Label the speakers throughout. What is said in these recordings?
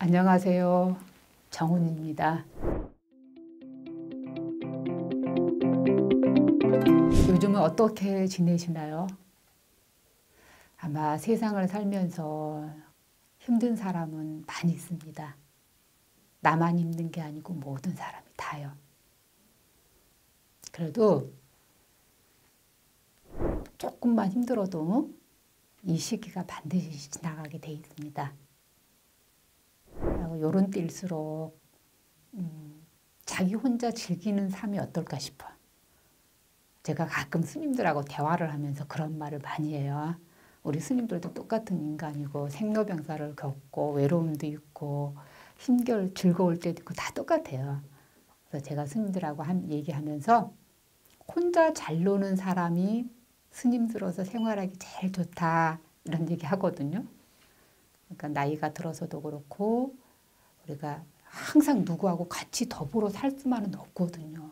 Speaker 1: 안녕하세요. 정훈입니다. 요즘은 어떻게 지내시나요? 아마 세상을 살면서 힘든 사람은 많이 있습니다. 나만 힘든 게 아니고 모든 사람이 다요. 그래도 조금만 힘들어도 이 시기가 반드시 지나가게 돼 있습니다. 요런 때일수록 자기 혼자 즐기는 삶이 어떨까 싶어. 제가 가끔 스님들하고 대화를 하면서 그런 말을 많이 해요. 우리 스님들도 똑같은 인간이고 생로병사를 겪고 외로움도 있고 힘겨울 즐거울 때도 있고 다 똑같아요. 그래서 제가 스님들하고 얘기하면서 혼자 잘 노는 사람이 스님들어서 생활하기 제일 좋다 이런 얘기 하거든요. 그러니까 나이가 들어서도 그렇고 우리가 항상 누구하고 같이 더불어 살 수만은 없거든요.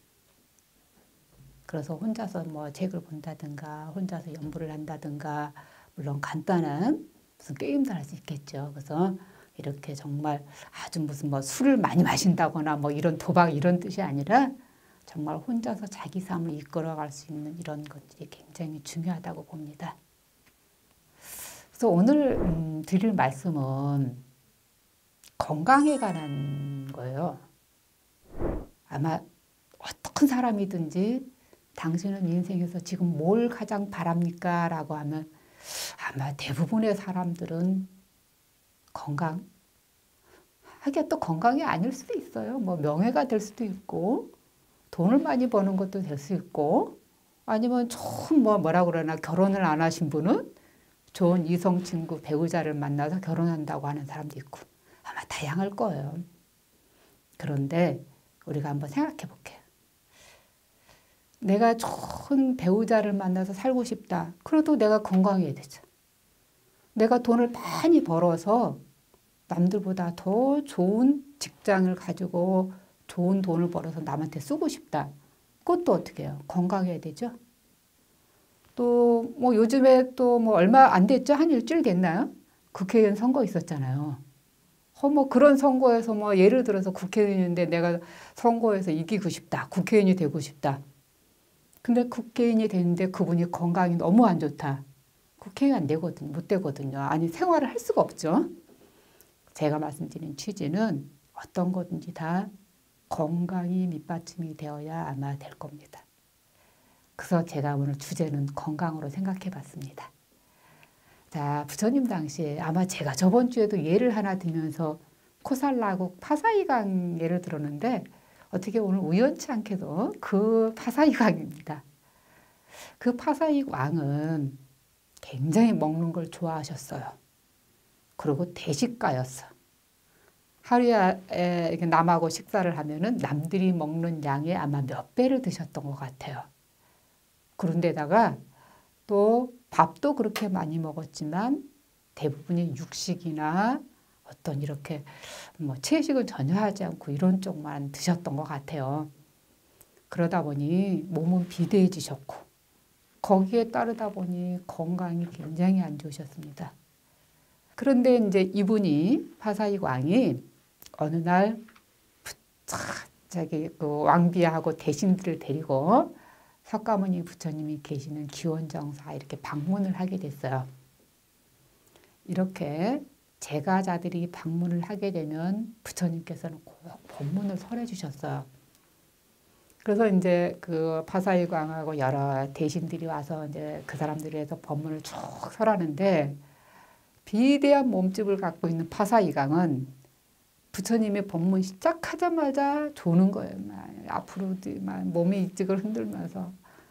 Speaker 1: 그래서 혼자서 뭐 책을 본다든가 혼자서 연구를 한다든가 물론 간단한 무슨 게임도 할 수 있겠죠. 그래서 이렇게 정말 아주 무슨 뭐 술을 많이 마신다거나 뭐 이런 도박 이런 뜻이 아니라 정말 혼자서 자기 삶을 이끌어갈 수 있는 이런 것들이 굉장히 중요하다고 봅니다. 그래서 오늘 드릴 말씀은 건강에 관한 거예요. 아마 어떤 사람이든지 당신은 인생에서 지금 뭘 가장 바랍니까? 라고 하면 아마 대부분의 사람들은 건강. 하기야 또 건강이 아닐 수도 있어요. 뭐 명예가 될 수도 있고 돈을 많이 버는 것도 될 수 있고 아니면 좋은 뭐라 그러나 결혼을 안 하신 분은 좋은 이성 친구 배우자를 만나서 결혼한다고 하는 사람도 있고 아마 다양할 거예요. 그런데 우리가 한번 생각해 볼게요. 내가 좋은 배우자를 만나서 살고 싶다. 그래도 내가 건강해야 되죠. 내가 돈을 많이 벌어서 남들보다 더 좋은 직장을 가지고 좋은 돈을 벌어서 남한테 쓰고 싶다. 그것도 어떻게 해요? 건강해야 되죠. 또 뭐 요즘에 또 뭐 얼마 안 됐죠? 한 일주일 됐나요? 국회의원 선거 있었잖아요. 뭐 그런 선거에서 뭐 예를 들어서 국회의원인데 내가 선거에서 이기고 싶다. 국회의원이 되고 싶다. 근데 국회의원이 되는데 그분이 건강이 너무 안 좋다. 국회의원 안 되거든요. 못 되거든요. 아니 생활을 할 수가 없죠. 제가 말씀드린 취지는 어떤 거든지 다 건강이 밑받침이 되어야 아마 될 겁니다. 그래서 제가 오늘 주제는 건강으로 생각해 봤습니다. 자, 부처님 당시에 아마 제가 저번 주에도 예를 하나 들면서 코살라국 파사이강 예를 들었는데 어떻게 오늘 우연치 않게도 그 파사이강입니다. 그 파사이 왕은 굉장히 먹는 걸 좋아하셨어요. 그리고 대식가였어. 하루에 이렇게 남하고 식사를 하면은 남들이 먹는 양의 아마 몇 배를 드셨던 것 같아요. 그런데다가 또 밥도 그렇게 많이 먹었지만 대부분이 육식이나 어떤 이렇게 뭐 채식은 전혀 하지 않고 이런 쪽만 드셨던 것 같아요. 그러다 보니 몸은 비대해지셨고 거기에 따르다 보니 건강이 굉장히 안 좋으셨습니다. 그런데 이제 이분이 파사이 왕이 어느 날 자기 그 왕비하고 대신들을 데리고 석가모니 부처님이 계시는 기원정사 이렇게 방문을 하게 됐어요. 이렇게 제가자들이 방문을 하게 되면 부처님께서는 꼭 법문을 설해 주셨어요. 그래서 이제 그 파사이광하고 여러 대신들이 와서 이제 그 사람들이 해서 법문을 쭉 설하는데 비대한 몸집을 갖고 있는 파사이강은 부처님의 법문 시작하자마자 조는 거예요. 막 앞으로 막 몸이 일찍을 흔들면서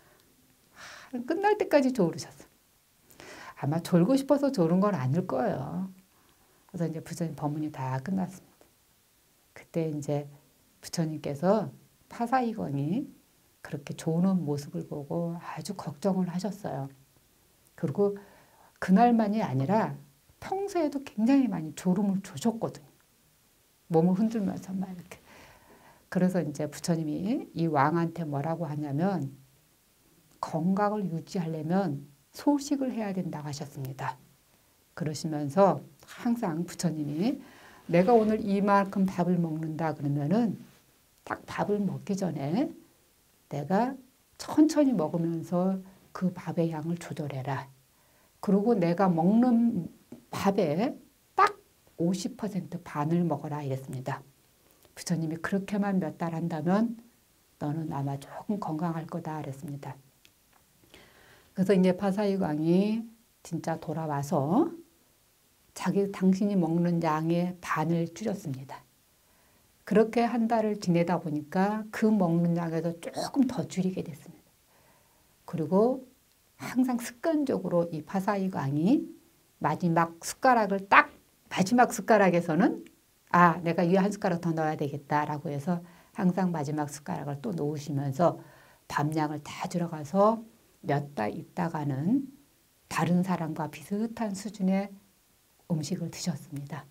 Speaker 1: 끝날 때까지 조르셨어요. 아마 졸고 싶어서 조른 건 아닐 거예요. 그래서 이제 부처님 법문이 다 끝났습니다. 그때 이제 부처님께서 파사이광이 그렇게 조는 모습을 보고 아주 걱정을 하셨어요. 그리고 그날만이 아니라 평소에도 굉장히 많이 졸음을 조셨거든요. 몸을 흔들면서 막 이렇게. 그래서 이제 부처님이 이 왕한테 뭐라고 하냐면 건강을 유지하려면 소식을 해야 된다고 하셨습니다. 그러시면서 항상 부처님이 내가 오늘 이만큼 밥을 먹는다 그러면은 딱 밥을 먹기 전에 내가 천천히 먹으면서 그 밥의 양을 조절해라. 그리고 내가 먹는 밥에 딱 50% 반을 먹어라 이랬습니다. 부처님이 그렇게만 몇 달 한다면 너는 아마 조금 건강할 거다 그랬습니다. 그래서 이제 파사이광이 진짜 돌아와서 당신이 먹는 양의 반을 줄였습니다. 그렇게 한 달을 지내다 보니까 그 먹는 양에서 조금 더 줄이게 됐습니다. 그리고 항상 습관적으로 이 파사이광이 마지막 숟가락을 딱 마지막 숟가락에서는 내가 이 한 숟가락 더 넣어야 되겠다라고 해서 항상 마지막 숟가락을 또 놓으시면서 밥량을 다 줄여가서 몇 달 있다가는 다른 사람과 비슷한 수준의 음식을 드셨습니다.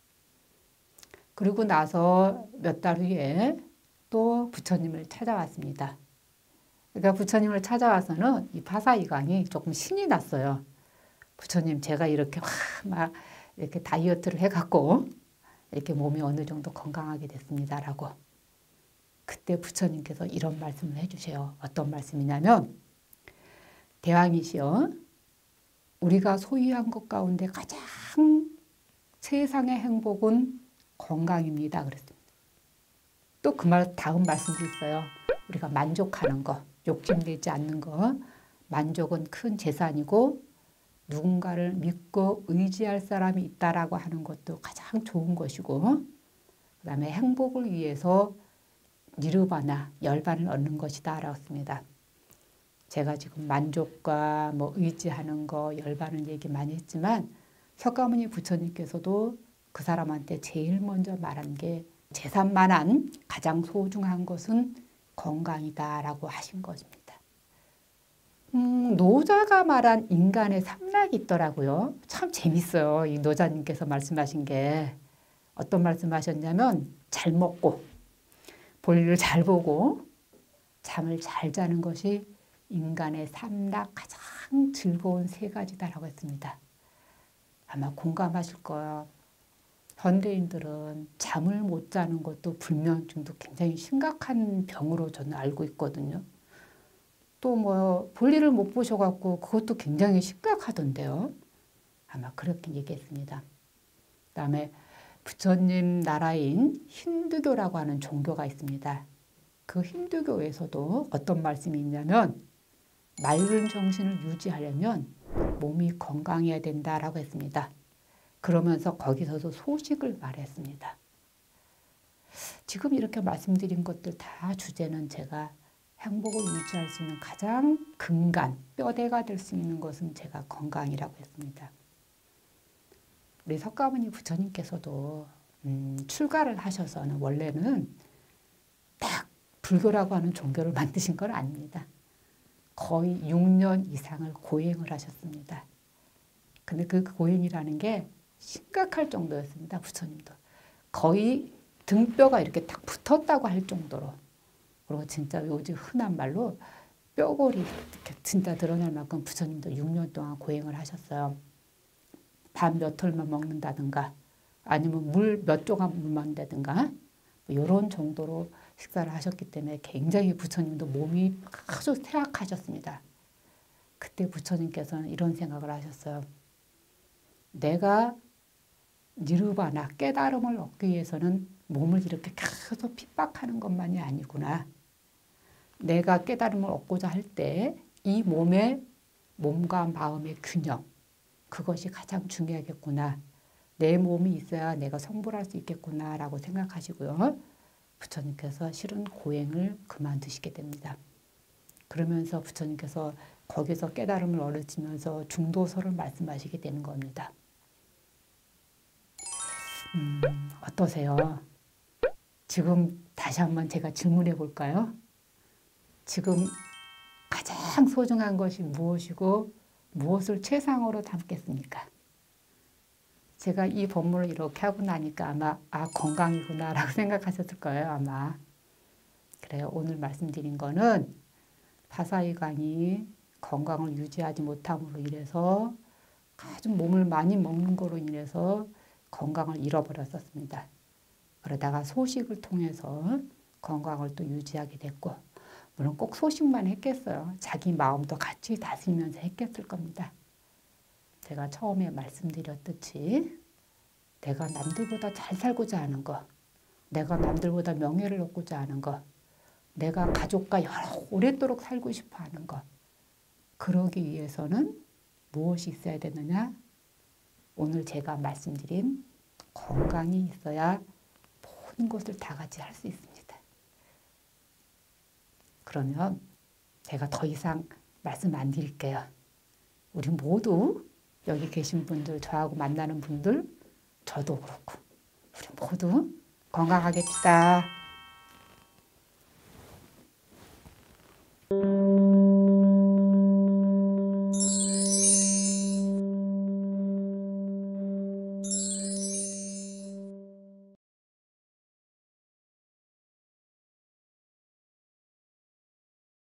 Speaker 1: 그리고 나서 몇 달 후에 또 부처님을 찾아왔습니다. 그러니까 부처님을 찾아와서는 이 파사이광이 조금 신이 났어요. 부처님, 제가 이렇게 막 이렇게 다이어트를 해갖고 이렇게 몸이 어느 정도 건강하게 됐습니다라고. 그때 부처님께서 이런 말씀을 해주세요. 어떤 말씀이냐면, 대왕이시여, 우리가 소유한 것 가운데 가장 세상의 행복은 건강입니다. 그랬습니다. 또 그 말 다음 말씀도 있어요. 우리가 만족하는 거, 욕심내지 않는 거, 만족은 큰 재산이고 누군가를 믿고 의지할 사람이 있다라고 하는 것도 가장 좋은 것이고, 그 다음에 행복을 위해서 니르바나, 열반을 얻는 것이다라고 했습니다. 제가 지금 만족과 의지하는 거, 열반을 얘기 많이 했지만 석가모니 부처님께서도 그 사람한테 제일 먼저 말한 게 재산만한 가장 소중한 것은 건강이다라고 하신 것입니다. 노자가 말한 인간의 삼락이 있더라고요. 참 재밌어요. 이 노자님께서 말씀하신 게 어떤 말씀하셨냐면, 잘 먹고 볼일을 잘 보고 잠을 잘 자는 것이 인간의 삼락 가장 즐거운 세 가지다라고 했습니다. 아마 공감하실 거예요. 현대인들은 잠을 못 자는 것도 불면증도 굉장히 심각한 병으로 저는 알고 있거든요. 또 볼일을 못 보셔갖고 그것도 굉장히 심각하던데요. 아마 그렇게 얘기했습니다. 그다음에 부처님 나라인 힌두교라고 하는 종교가 있습니다. 그 힌두교에서도 어떤 말씀이 있냐면, 맑은 정신을 유지하려면 몸이 건강해야 된다라고 했습니다. 그러면서 거기서도 소식을 말했습니다. 지금 이렇게 말씀드린 것들 다 주제는 제가 행복을 유지할 수 있는 가장 근간, 뼈대가 될 수 있는 것은 제가 건강이라고 했습니다. 우리 석가모니 부처님께서도 출가를 하셔서는 원래는 딱 불교라고 하는 종교를 만드신 건 아닙니다. 거의 6년 이상을 고행을 하셨습니다. 근데 그 고행이라는 게 심각할 정도였습니다. 부처님도. 거의 등뼈가 이렇게 딱 붙었다고 할 정도로. 그리고 진짜 요즘 흔한 말로 뼈골이 이렇게 진짜 드러날 만큼 부처님도 6년 동안 고행을 하셨어요. 밥 몇 톨만 먹는다든가 아니면 물 몇 조각 물 먹는다든가 이런 정도로 식사를 하셨기 때문에 굉장히 부처님도 몸이 아주 퇴악하셨습니다. 그때 부처님께서는 이런 생각을 하셨어요. 내가 니르바나 깨달음을 얻기 위해서는 몸을 이렇게 계속 핍박하는 것만이 아니구나. 내가 깨달음을 얻고자 할 때 이 몸과 마음의 균형, 그것이 가장 중요하겠구나. 내 몸이 있어야 내가 성불할 수 있겠구나라고 생각하시고요. 부처님께서 실은 고행을 그만두시게 됩니다. 그러면서 부처님께서 거기서 깨달음을 얻으시면서 중도설을 말씀하시게 되는 겁니다. 어떠세요? 지금 다시 한번 제가 질문해 볼까요? 지금 가장 소중한 것이 무엇이고 무엇을 최상으로 담겠습니까? 제가 이 법문을 이렇게 하고 나니까 아마 건강이구나라고 생각하셨을 거예요. 아마. 그래요. 오늘 말씀드린 거는 파사이광이 건강을 유지하지 못함으로 인해서 아주 몸을 많이 먹는 거로 인해서 건강을 잃어버렸었습니다. 그러다가 소식을 통해서 건강을 또 유지하게 됐고, 물론 꼭 소식만 했겠어요. 자기 마음도 같이 다스리면서 했겠을 겁니다. 제가 처음에 말씀드렸듯이 내가 남들보다 잘 살고자 하는 거, 내가 남들보다 명예를 얻고자 하는 거, 내가 가족과 오랫도록 살고 싶어 하는 거, 그러기 위해서는 무엇이 있어야 되느냐? 오늘 제가 말씀드린 건강이 있어야 모든 것을 다 같이 할 수 있습니다. 그러면 제가 더 이상 말씀 안 드릴게요. 우리 모두 여기 계신 분들, 저하고 만나는 분들, 저도 그렇고 우리 모두 건강하겠다.